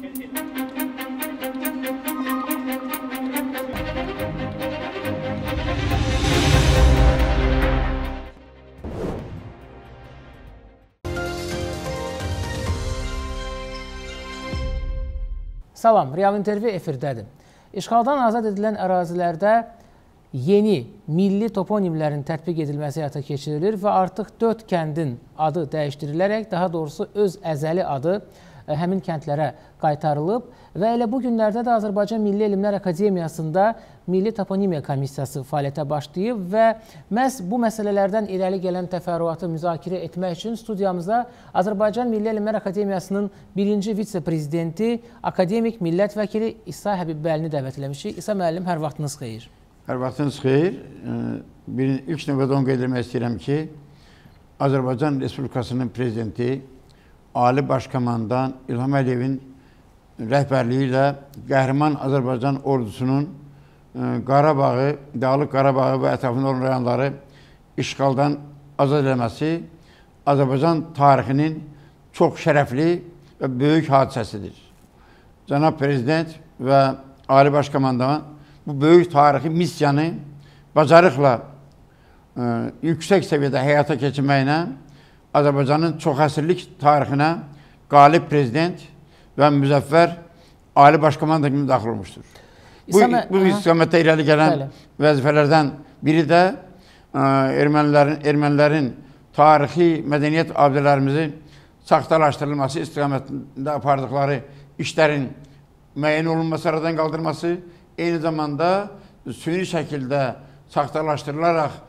Salam, Real intervyu efirdədir. İşğaldan azad edilən ərazilərdə yeni milli toponimlərin tətbiq edilməsi həyata keçirilir və artıq 4 kəndin adı dəyişdirilərək, daha doğrusu öz əzəli adı həmin kəndlərə qaytarılıb və elə bu günlərdə də Azərbaycan Milli Elmlər Akademiyasında Milli Toponimiya Komissiyası fəaliyyətə başlayıb və məhz bu məsələlərdən irəli gələn təfərrüatı müzakirə etmək üçün studiyamıza Azərbaycan Milli Elmlər Akademiyasının birinci vitse-prezidenti, akademik millət vəkili İsa Həbibbəlini dəvət eləmişik. İsa müəllim, hər vaxtınız xeyir. Hər vaxtınız xeyir. İlk növbədə onu qeyd etmək istəyirəm ki, Azərbaycan Respublikasının prezidenti Ali Başkomandan İlham Əliyevin rəhbərliyi ilə qəhrəman Azərbaycan ordusunun Qarabağı, Dağlıq Qarabağı və ətrafında olan rayonları işğaldan azad eləməsi Azərbaycan tarixinin çox şərəfli və böyük hadisəsidir. Cənab Prezident və Ali Başkomandan bu böyük tarixi missiyanı bacarıqla yüksək səviyyədə həyata keçirməklə Azərbaycanın çox əsrlik tarixinə qalib prezident və müzəffər Ali Başkomanda kimi daxil olmuşdur. Bu istiqamətdə irəli gələn vəzifələrdən biri də ermənilərin tarixi mədəniyyət abidələrimizi saxtalaşdırılması istiqamətində apardıqları işlərin müəyyən olunması, aradan qaldırması, eyni zamanda süni şəkildə saxtalaşdırılaraq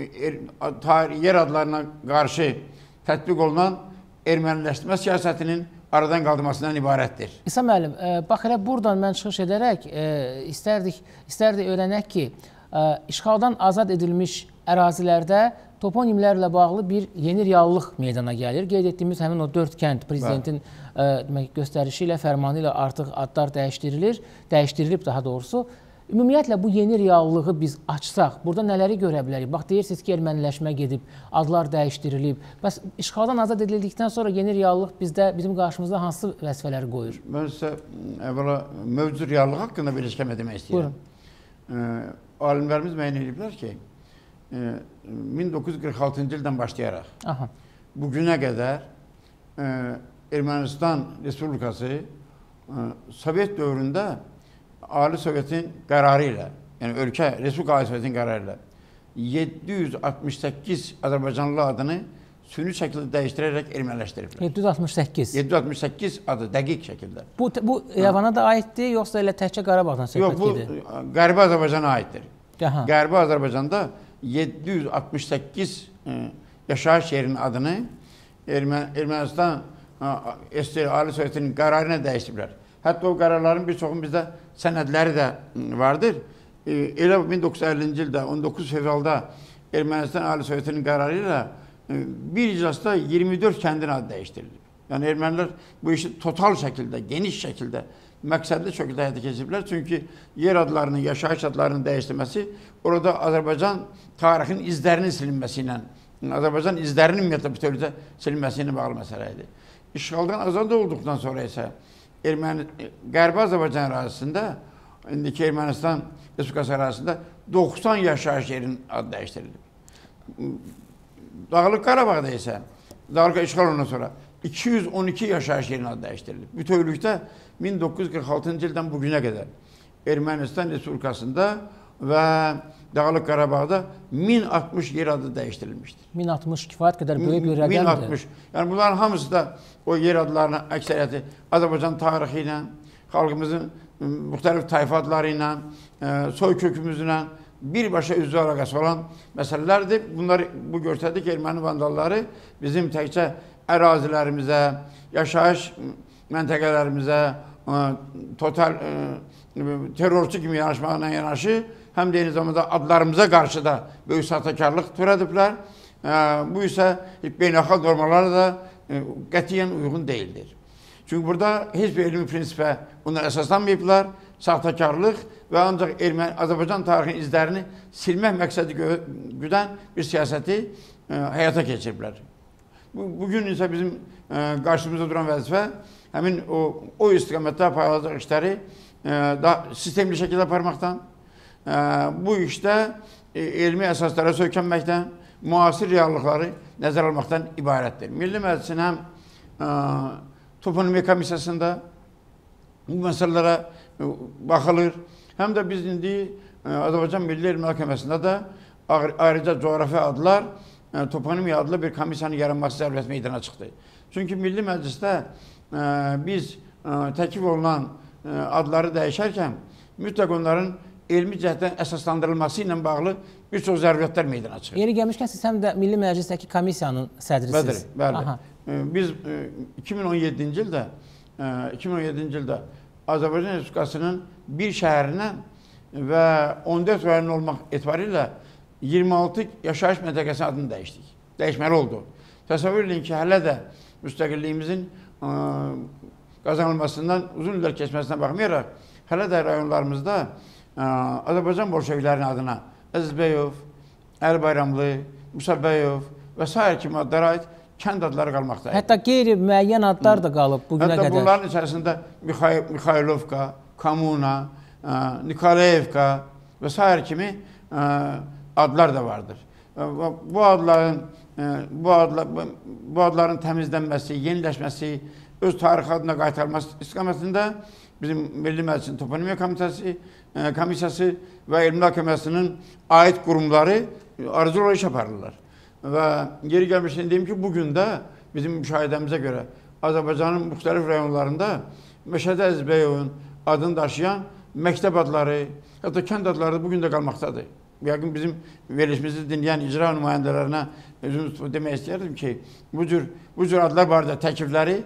yer adlarına qarşı tətbiq olunan erməniləşdirmə siyasətinin aradan qaldırmasından ibarətdir. İsa müəllim, bax elə buradan mən çıxış edərək istərdik öyrənək ki, işğaldan azad edilmiş ərazilərdə toponimlərlə bağlı bir yeni reallıq meydana gəlir. Qeyd etdiyimiz həmin o 4 kənd prezidentin göstərişi ilə, fərmanı ilə artıq adlar dəyişdirilib daha doğrusu. Ümumiyyətlə, bu yeni reallığı biz açsaq, burada nələri görə bilərik? Bax, deyirsiniz ki, erməniləşmə gedib, adlar dəyişdirilib. Bəs işğaldan azad edildikdən sonra yeni reallıq bizim qarşımızda hansı vəzifələri qoyur? Mən sizə əvvəla mövcud reallıq haqqında bir işləmə demək istəyirəm. Alimlərimiz müəyyən ediblər ki, 1946-cı ildən başlayaraq bugünə qədər Ermənistan Respublikası Sovet dövründə Ali Sovetin qərarı ilə, yəni ölkə Respublika Ali Sovetin qərarı ilə 768 Azərbaycanlı adını süni şəkildə dəyişdirərək erməniləşdiriblər. 768? 768 adı dəqiq şəkildə. Bu İrəvana da aiddir, yoxsa elə təkcə Qarabağdan söhbət gedir? Yox, bu Qərbi Azərbaycana aiddir. Qərbi Azərbaycanda 768 yaşayış yerinin adını Ermənistan Ali Sovetinin qərarı ilə dəyişdiriblər. Hətta o qərarların bir çoxun bizdə sənədləri də vardır. Elə 1950-ci ildə 19 fevralda Ermənistan Ali Sovetinin qərarı ilə bir iclasda 24 kəndin adı dəyişdirilib. Yəni ermənilər bu işi total şəkildə, geniş şəkildə, məqsədli şəkildə həyata keçiriblər. Çünki yer adlarının, yaşayış adlarının dəyişdirilməsi orada Azərbaycan tarixinin izlərinin silinməsi ilə, Azərbaycan izlərinin ümumiyyətlə bütövlükdə silinməsi ilə bağlı məsələ idi. İşğaldan azad olduqdan sonra isə Qərbi Azərbaycan ərazisində, indiki Ermənistan Respublikası ərazisində 90 yaşayış yerinin adı dəyişdirilib. Dağlıq Qarabağda isə, Dağlıq işğal ondan sonra 212 yaşayış yerinin adı dəyişdirilib. Bütövlükdə 1946-cı ildən bugünə qədər Ermənistan Respublikasında və Dağlıq Qarabağda 1060 yer adı dəyişdirilmişdir. 1060 kifayət qədər böyük bir rəqəmdir. 1060. Yəni bunların hamısı da o yer adlarının əksəriyyəti Azərbaycan tarixi ilə, xalqımızın müxtəlif tayfa adları ilə, soy kökümüzlə birbaşa üzvü əlaqəsi olan məsələlərdir. Bunlar bu göstərdi ki, erməni vandalları bizim təkcə ərazilərimizə, yaşayış məntəqələrimizə, total terrorçu kimi yanaşmaqla yanaşı, həm də eyni zamanda adlarımıza qarşı da böyük saxtakarlıq törədiblər. Bu isə beynəlxalq normalara da qətiyyən uyğun deyildir. Çünki burada heç bir elmi prinsipə bunlar əsaslanmayıblar, saxtakarlıq və ancaq Azərbaycan tarixinin izlərini silmək məqsədi güdən bir siyasəti həyata keçiriblər. Bugün isə bizim qarşımızda duran vəzifə həmin o istiqamətdə aparılacaq işləri daha sistemli şəkildə aparmaqdan, bu işdə elmi əsaslara söykənməkdən, müasir reallıqları nəzər almaqdan ibarətdir. Milli Məclisin həm toponimi komissiyasında bu məsələlərə baxılır, həm də biz indi Azərbaycan Milli Elmi Məhkəməsində də ayrıca coğrafi adlar, toponimiya adlı bir komissiyanın yaranması zərurət meydana çıxdı. Çünki Milli Məclisdə biz təklif olunan adları dəyişərkən mütləq onların elmi cəhətdən əsaslandırılması ilə bağlı bir çox zəruriyyətlər meydana çıxır. Yeri gəlmişkən siz həm də Milli Məclisdəki komissiyanın sədrisiniz. Bəli. Biz 2017-ci ildə Azərbaycan Respublikasının bir şəhərindən və 14 rayon olmaq etibarilə 26 yaşayış məntəqəsinin adını dəyişdik. Dəyişməli oldu. Təsəvvür edin ki, hələ də müstəqilliyimizin qazanılmasından uzun illər keçməsinə baxmayaraq, hələ də rayonlarımızda Azərbaycan bolşeviklərinin adına Əzizbəyov, Əli Bayramlı, Musabəyov və s. kimi adlara aid kənd adları qalmaqdaydı. Hətta qeyri-müəyyən adlar da qalıb bugünə qədər. Hətta bunların içərisində Mikhaylovka, Komuna, Nikolayevka və s. kimi adlar da vardır. Bu adların təmizlənməsi, yeniləşməsi, öz tarixi adına qaytarılması istiqamətində bizim Milli Məclisin Toponimiya Komissiyası və Elmi Məhkəməsinin aid qurumları arzularla iş aparırlar. Və yeri gəlmişdən deyim ki, bugün də bizim müşahidəmizə görə Azərbaycanın müxtəlif rayonlarında Məşədə Əzizbəyovun adını daşıyan məktəb adları, hətta kənd adları da bugün də qalmaqdadır. Yəqin bizim verilişimizi dinləyən icra nümayəndələrinə özümüz demək istəyərdim ki, bu cür adlar barədə təklifləri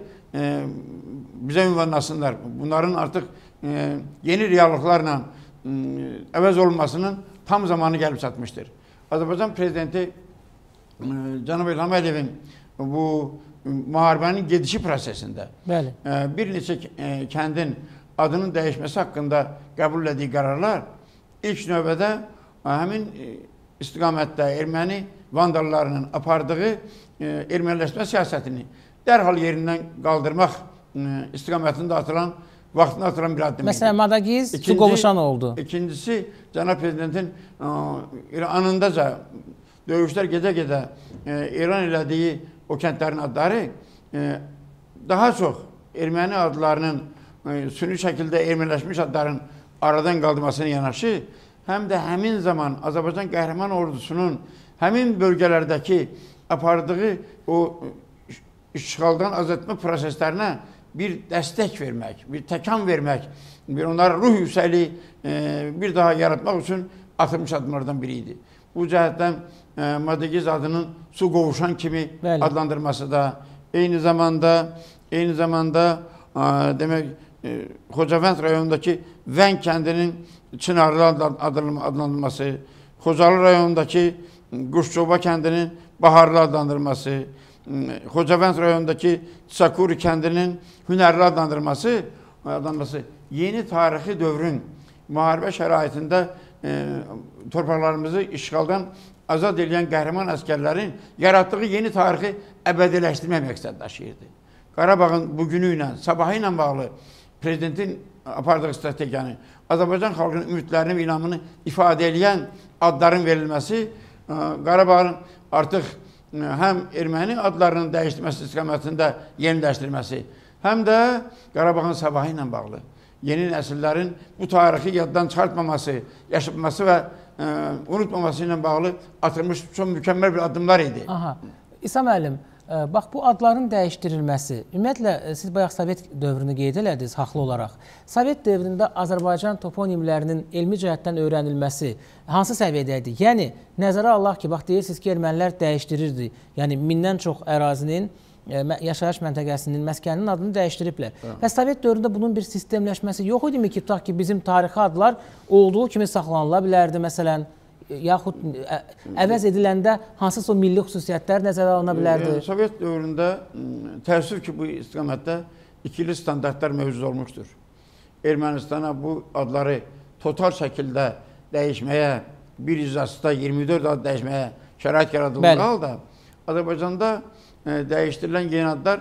bizə ünvanlasınlar. Bunların artıq yeni reallıqlarla əvəz olunmasının tam zamanı gəlib çatmışdır. Azərbaycan Prezidenti Cənab İlham Əliyevin bu müharibənin gedişi prosesində bir neçə kəndin adının dəyişməsi haqqında qəbul etdiyi qərarlar ilk növbədə həmin istiqamətdə erməni vandallarının apardığı erməniləşmə siyasətini dərhal yerindən qaldırmaq istiqamətində vaxtında atılan bir addımdır. Məsələn, Madagiz su qovuşan oldu. İkincisi, Cənab Prezidentin anındaca döyüşlər gedə-gedə elan elədiyi o kəndlərin adları daha çox erməni adlarının süni şəkildə erməniləşmiş adların aradan qaldırmasına yanaşı, həm də həmin zaman Azərbaycan qəhrəman ordusunun həmin bölgələrdəki apardığı o işğaldan azad etmə proseslərinə bir dəstək vermək, bir təkan vermək, onlara ruh yüksəli bir daha yaratmaq üçün atılmış adımlardan biri idi. Bu cəhətdən Madagiz adının su qovuşan kimi adlandırması da eyni zamanda demək Xocavənd rayonundakı Vəng kəndinin Çınarlı adlandırılması, Xocalı rayonundakı Quşçoba kəndinin Baharlı adlandırılması, Xocavənd rayonundakı Çakuri kəndinin Hünərli adlandırılması yeni tarixi dövrün müharibə şəraitində torpaqlarımızı işğaldan azad edən qəhrəman əskərlərin yaratdığı yeni tarixi əbədiləşdirmək məqsəd daşıyırdı. Qarabağın bugünü ilə, sabahı ilə bağlı Prezidentin apardığı strategiyanı, Azərbaycan xalqının ümidlərini və inamını ifadə edən adların verilməsi, Qarabağın artıq həm erməni adlarının dəyişdirməsi istiqamətində yeniləşdirilməsi, həm də Qarabağın sabahı ilə bağlı yeni nəsillərin bu tarixi yaddan çıxartmaması, yaşatması və unutmaması ilə bağlı atılmış çox mükəmməl bir addımlar idi. İsa müəllim, bax bu adların dəyişdirilməsi, ümumiyyətlə siz bayaq Sovet dövrünü qeyd elədiniz haqlı olaraq. Sovet dövründə Azərbaycan toponimlərinin elmi cəhətdən öyrənilməsi hansı səviyyədə idi? Yəni, nəzərə alaq ki, bax deyirsiniz ki, ermənilər dəyişdirirdi. Yəni, mindən çox ərazinin, yaşayış məntəqəsinin, məskəninin adını dəyişdiriblər. Və Sovet dövründə bunun bir sistemləşməsi yox idimi ki, tutaq ki, bizim tarixi adlar olduğu kimi saxlanıla bilərdi, məsələn, yaxud əvəz ediləndə hansısa milli xüsusiyyətlər nəzərə alına bilərdi? Sovet dövründə təəssüf ki, bu istiqamətdə ikili standartlar mövcud olmuşdur. Ermənistana bu adları total şəkildə dəyişməyə, bir icrasında 24 ad dəyişməyə şərait yaradıldığı halda, Azərbaycanda dəyişdirilən yeni adlar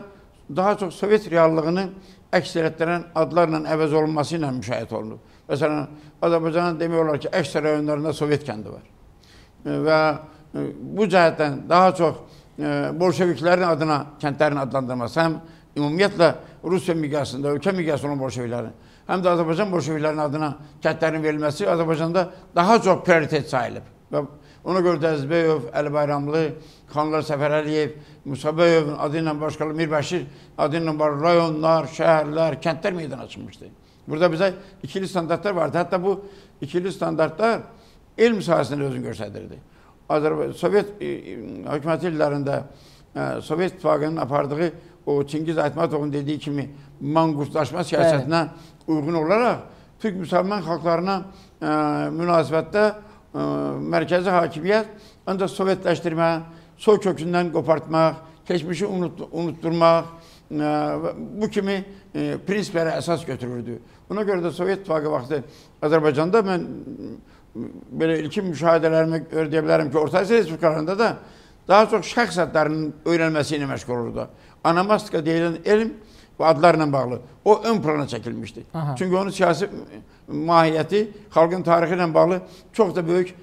daha çox Sovet reallığını əks etdirən adlarla əvəz olunması ilə müşahidə olunub. Məsələn, Azərbaycanın demək olar ki, əksər rayonlarında Sovet kəndi var. Və bu cəhətdən daha çox bolşeviklərin adına kəndlərin adlandırılması, həm ümumiyyətlə Rusiya miqyasında, ölkə miqyasında olan bolşeviklərin, həm də Azərbaycan bolşeviklərinin adına kəndlərin verilməsi Azərbaycanda daha çox prioritet sayılıb. Və ona görə də Əzbəyov, Əli Bayramlı, Xanlar Səfər Əliyev, Musa Bəyovun adı ilə başqalı Mirbəşir adı ilə rayonlar, şəhərlər, kəndlər meydana çıxmışdı. Burada bizə ikili standartlar vardı. Hətta bu ikili standartlar elm sahəsində özünü göstərirdi. Sovet hökuməti illərində Sovet İttifaqının apardığı o Çingiz Aytmatovun dediyi kimi manqurtlaşma siyasətinə uyğun olaraq Türk müsəlman xalqlarına münasibətdə mərkəzi hakimiyyət ancaq sovetləşdirmə, soy kökündən qopartmaq, keçmişi unutturmaq, bu kimi prinsiplərə əsas götürürdü. Buna görə də Sovet İttifaqı vaxtı Azərbaycanda mən belə ilkin müşahidələrimi deyə bilərəm ki, Orta Asiya Respublikalarında da daha çox şəxs adlarının öyrənməsi ilə məşğul olurdu. Anamastika deyilən elm və adlarla bağlı o ön plana çəkilmişdi. Aha. Çünki onun siyasi mahiyyəti xalqın tarixi ilə bağlı çox da böyük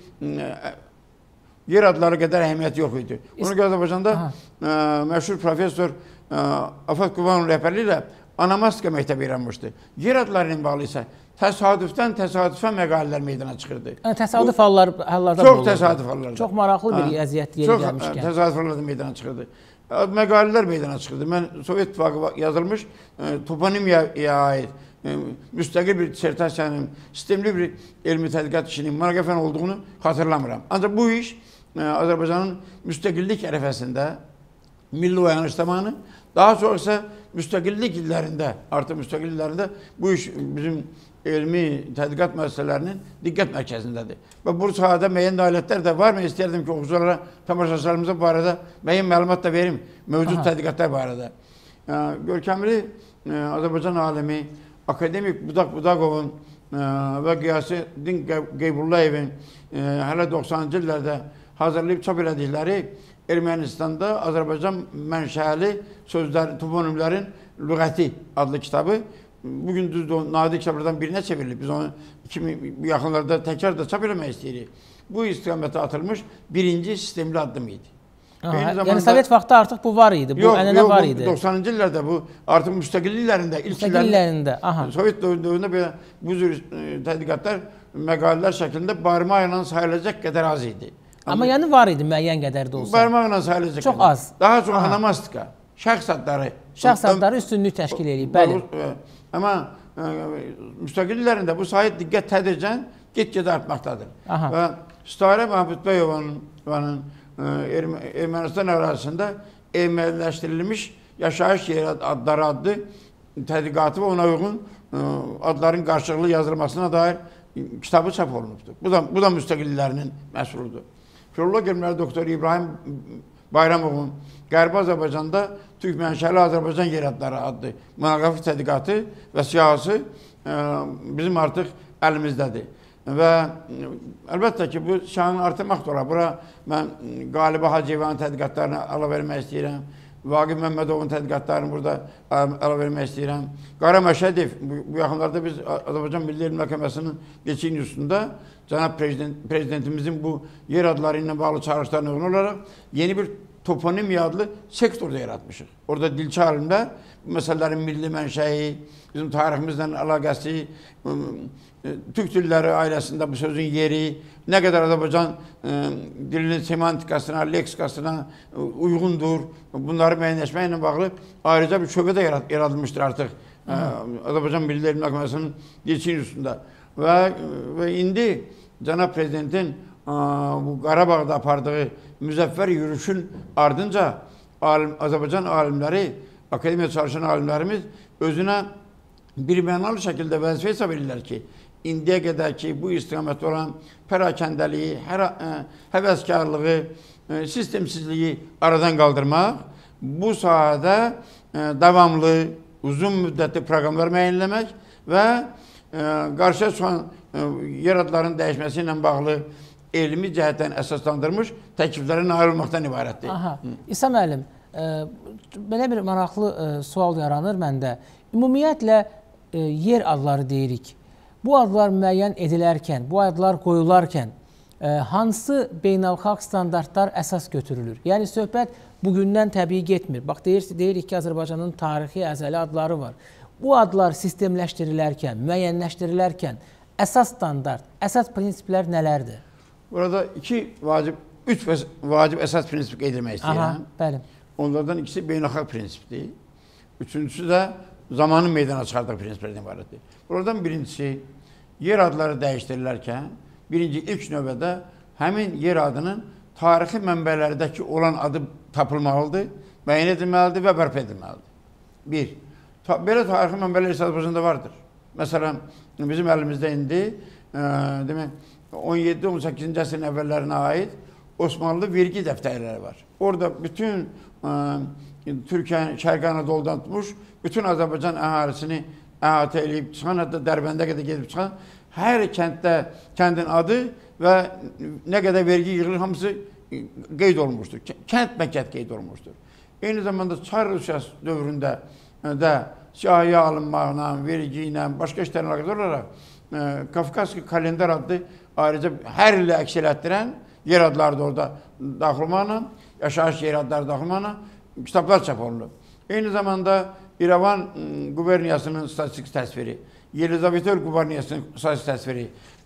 yer adları qədər əhəmiyyəti yox idi. Ona görə Azərbaycanda məşhur professor Afət Qubanın rəhbərliyi ilə anamastika məktəbi yaranmışdı. Yer adları ilə bağlı isə təsadüfdən məqalələr meydana çıxırdı. Təsadüf hallarda çox təsadüf hallarda. Çox maraqlı bir əziyyət yeri gəlmişkən. Çox təsadüf hallarda meydana çıxırdı. Məqalələr meydana çıxırdı. Mən Sovet İttifaqı yazılmış toponimiyaya aid müstəqil bir dissertasiyanın, sistemli bir elmi tədqiqat işinin maraqəfən olduğunu xatırlamıram. Ancaq bu iş Azərbaycanın müstəqillik ərəfəsində, milli oyanış zamanı, daha çox isə müstəqillik illərində, artıq müstəqillik illərində bu iş bizim elmi tədqiqat müəssisələrinin diqqət mərkəzindədir. Və bu sahədə müəyyən nailiyyətlər də var mı? İstəyərdim ki, oxuculara, tamaşaçılarımıza bu barədə müəyyən məlumat da verim, mövcud tədqiqatlar barədə. Görkəmli Azərbaycan alimi, akademik Budaq Budaqovun və Qiyasəddin Qeybullayevin hələ 90-cı illərdə hazırlayıb çap elədikləri Ermənistanda Azərbaycan mənşəli sözlərin, toponimlərin lüğəti adlı kitabı bugün düzdür, nadir kitablardan birinə çevrilib. Biz onu yaxınlarda təkrar da çap eləmək istəyirik. Bu istiqamətə atılmış birinci sistemli addım idi. Yəni Sovet vaxtı artıq bu var idi, bu ənənə var idi. Yox, 90-cı illərdə bu artıq müstəqilliklərində, ilk illərində, Sovet dövründə belə bu cür tədqiqatlar məqalələr şəklində barmaqla sayılacaq qədər az idi. Amma yəni var idi müəyyən qədər də olsa. Barmaqla sayılacaq qədər. Çox az. Daha çox anamastika, şəxs adları. Şəxs adları üstünlük təşkil edib, bəli. Amma müstəqilliklərində bu sayı diqqət tədricən get-gedə artmaqdadır. Və Stare Mahmud Bəyovanın Ermənistan ərazisində erməniləşdirilmiş yaşayış yeri adları adlı tədqiqatı və ona uyğun adların qarşılıqlı yazılmasına dair kitabı çap olunubdur. Bu da müstəqilliklərinin məhsuludur. Filoloq elmləri doktor İbrahim Bayramovun Qərbi Azərbaycanda Türk mənşəli Azərbaycan yer adları adlı monoqrafik tədqiqatı və siyahısı bizim artıq əlimizdədir. Və əlbəttə ki, bu şanın artırmaq da olar. Bura mən Qalibə Hacıyevanın tədqiqatlarını ala vermək istəyirəm. Vaqif Məmmədovun tədqiqatlarını burada ala vermək istəyirəm. Qara Məşədiyev, bu yaxınlarda biz Azərbaycan Milli Elm Məhkəməsinin geçiyin üstündə cənab prezidentimizin bu yer adları ilə bağlı çağrışlarına uyğun olaraq yeni bir toponimiya adlı sektorda yaratmışıq. Orada dilçi alimlər bu məsələlərin milli mənşəyi, bizim tariximizlə əlaqəsi, Türk dilləri ailəsində bu sözün yeri, nə qədər Azərbaycan dilinin semantikasına, leksikasına uyğundur, bunları müəyyənləşməklə bağlı ayrıca bir şöbə də yaradılmışdır artıq Azərbaycan Milli Elm Məhkəməsinin dilçinin üstündə. Və indi cənab prezidentin bu Qarabağda apardığı müzəffər yürüyüşün ardınca Azərbaycan alimləri, akademiyada çalışan alimlərimiz özünə bir mənalı şəkildə vəzifə hesab edirlər ki, indiyə qədər ki, bu istiqamətdə olan pərakəndəliyi, həvəskarlığı, sistemsizliyi aradan qaldırmaq, bu sahədə davamlı, uzun müddətli proqramlar müəyyənləmək və qarşıya çıxan yer adlarının dəyişməsi ilə bağlı elmi cəhətdən əsaslandırmış təkliflərə nail olmaqdan ibarətdir. İsa müəllim, belə bir maraqlı sual yaranır məndə. Ümumiyyətlə, yer adları deyirik. Bu adlar müəyyən edilərkən, bu adlar qoyularkən hansı beynəlxalq standartlar əsas götürülür? Yəni, söhbət bugündən təbii getmir. Bax, deyirik ki, Azərbaycanın tarixi, əzəli adları var. Bu adlar sistemləşdirilərkən, müəyyənləşdirilərkən əsas standart, əsas prinsiplər nələrdir? Burada üç vacib əsas prinsip qeyd etmək istəyirəm. Bəli. Onlardan ikisi beynəlxalq prinsipdir. Üçüncüsü də zamanın meydana çıxardığı prinsiplərdən ibarətdir. Buradan birincisi, yer adları dəyişdirilərkən, ilk növbədə həmin yer adının tarixi mənbələrdəki olan adı tapılmalıdır, müəyyən edilməlidir və bərpa edilməlidir. Belə tarixi mənbələr Azərbaycanda vardır. Məsələn, bizim əlimizdə indi 17-18-ci əsrin əvvəllərinə aid Osmanlı vergi dəftərləri var. Orada bütün Türkiyə, Şərqi Anadoludan tutmuş, bütün Azərbaycan əhalisini əhatə edib çıxan, hətta Dərbəndə qədər gedib çıxan, hər kənddə kəndin adı və nə qədər vergi yığılır, hamısı qeyd olunmuşdur. Kənd qeyd olunmuşdur. Eyni zamanda Çar Rusiyası dövründə də siyahıya alınmaqla, vergi ilə, başqa işlərlə əlaqədar olaraq Kafkaski kalendar adlı ayrıca hər ili əks elətdirən yer adları da orada daxil olmaqla, yaşayış yer adları daxil olmaqla kitablar çap olunur. Eyni zamanda İrəvan quberniyasının statistik təsviri, Yelizavetör quberniyasının statistik təsviri,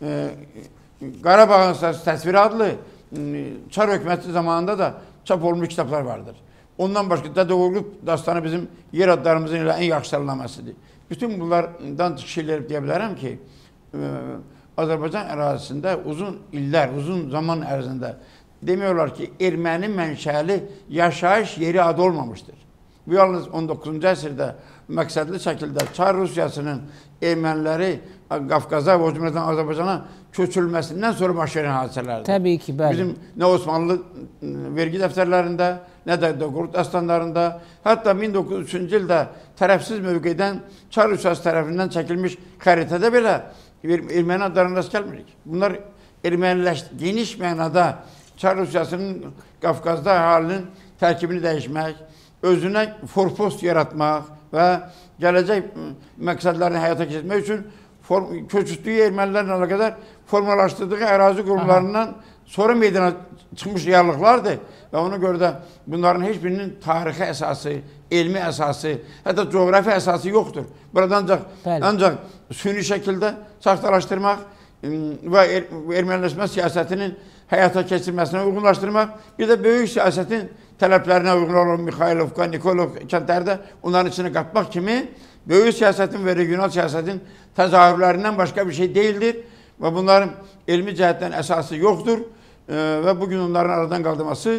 Qarabağın statistik təsviri adlı Çar hökuməti zamanında da çap olmuş kitablar vardır. Ondan başqa Dədə Qorqud dastanı bizim yer adlarımızın ilə ən yaxşı sərləməsidir. Bütün bunlardan şeylər deyə bilərəm ki, Azərbaycan ərazisində uzun illər, uzun zaman ərzində demiyorlar ki, erməni mənşəli yaşayış yeri adı olmamışdır. Bu yalnız 19-cu əsrdə məqsədli şəkildə Çar Rusiyasının erməniləri Qafqaza və o cümlədən Azərbaycana köçülməsindən sonra baş verən hadisələrdir. Təbii ki, bəli. Bizim nə Osmanlı vergi dəftərlərində, nə də Qorqud dastanlarında, hətta 1903-cü ildə tərəfsiz mövqedən Çar Rusiyası tərəfindən çəkilmiş xəritədə belə erməni adlarına rast gəlmirik. Bunlar geniş mənada Çar Rusiyasının Qafqazda əhalinin tərkibini dəyişmək, özünə forpost yaratmaq və gələcək məqsədlərini həyata keçirmək üçün köçürdüyü ermənilərlə əlaqədar formalaşdırdığı ərazi qurumlarından sonra meydana çıxmış reallıqlardır və ona görə də bunların heç birinin tarixi əsası, elmi əsası, hətta coğrafi əsası yoxdur. Burada ancaq süni şəkildə saxtalaşdırmaq və erməniləşmə siyasətinin həyata keçirməsinə uyğunlaşdırmaq, bir də böyük siyasətin tələblərinə uyğun olan Mikhailovka, Nikolov kəndlərdə onların içine qatmaq kimi böyük siyasətin və regional siyasətin təzahürlərindən başqa bir şey deyildir və bunların elmi cəhətdən əsası yoxdur və bugün onların aradan qaldırması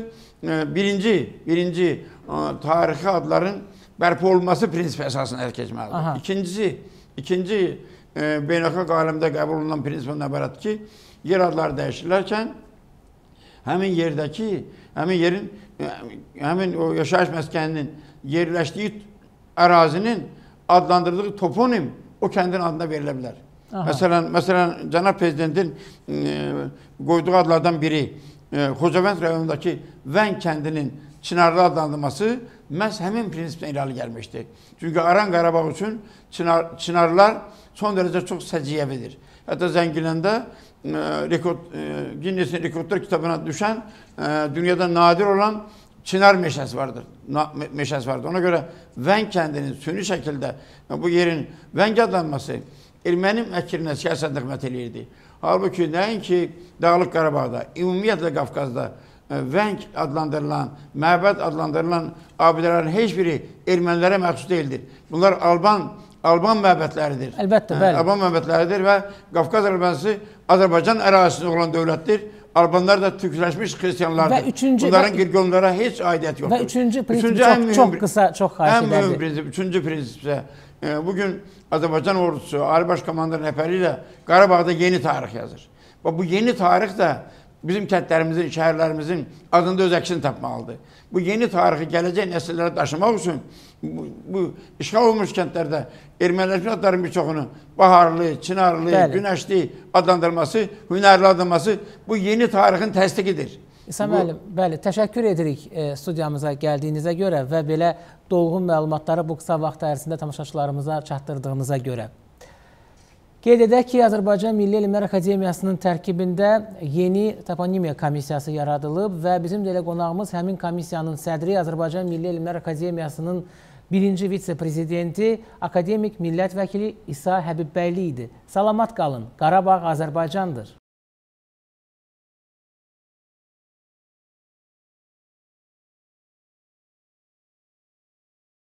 birinci tarixi adların bərpa olunması prinsipi əsasına hərəkət etməlidir. İkinci beynəlxalq aləmdə qəbul olunan prinsipin ibarətdir ki, yer adları dəyişilərkən həmin yerdəki, həmin o yaşayış məskəninin yerləşdiyi ərazinin adlandırdığı toponim o kəndin adına verilə bilər. Məsələn, Cənab Prezidentin qoyduğu adlardan biri Xocavənd rayonundakı Vəng kəndinin Çınarlı adlandırması məhz həmin prinsipdən irəli gəlmişdir. Çünki Aran Qarabağ üçün Çınarlar son dərəcə çox səciyyəvidir. Hətta Zəngiləndə Guinness'in rekordlar kitabına düşən dünyada nadir olan Çınar meşəsi vardır. Ona görə Vəng kəndinin süni şəkildə bu yerin Vəng adlanması erməni məkrinə siyasətlə xidmət eləyirdi. Halbuki nəinki Dağlıq Qarabağda, ümumiyyətlə Qafqazda Vəng adlandırılan, məbəd adlandırılan abidələrin heç biri ermənilərə məxsus deyildir. Bunlar Alban məbədləridir. Əlbəttə, bəli. Alban məbədləridir və Qafqaz Albanisi Azərbaycan ərazisində olan dövlətdir. Albanlar da türkləşmiş xristiyanlardır. Bunların qirqonlara heç aidiyyət yoxdur. Və üçüncü prinsip çox qısa, çox xahiş edərdi. Ən mühüm prinsip, üçüncü prinsip isə bugün Azərbaycan ordusu Ali Baş Komandanın rəhbəri ilə Qarabağda yeni tarix yazır. Bu yeni tarix də bizim kəndlərimizin, şəhərlərimizin adında öz əksini tapmalıdır. Bu yeni tarixi gələcək nəsillərə daşımaq üçün bu işğal olmuş kəndlərdə erməniləşmə adların bir çoxunu Baharlı, Çınarlı, Günəşli adlandırılması, Hünərli adlandırılması bu yeni tarixin təsdiqidir. İsa müəllim, bəli, təşəkkür edirik studiyamıza gəldiyinizə görə və belə dolğun məlumatları bu qısa vaxt ərzində tamaşaçılarımıza çatdırdığınıza görə. Qeyd edək ki, Azərbaycan Milli Elmlər Akademiyasının tərkibində yeni toponimiya komissiyası yaradılıb və bizim də elə qonağımız həmin komissiyanın sədri, Azərbaycan Milli Elmlər Akademiyasının birinci vitse-prezidenti, akademik millət vəkili İsa Həbibbəyli idi. Salamat qalın, Qarabağ Azərbaycandır.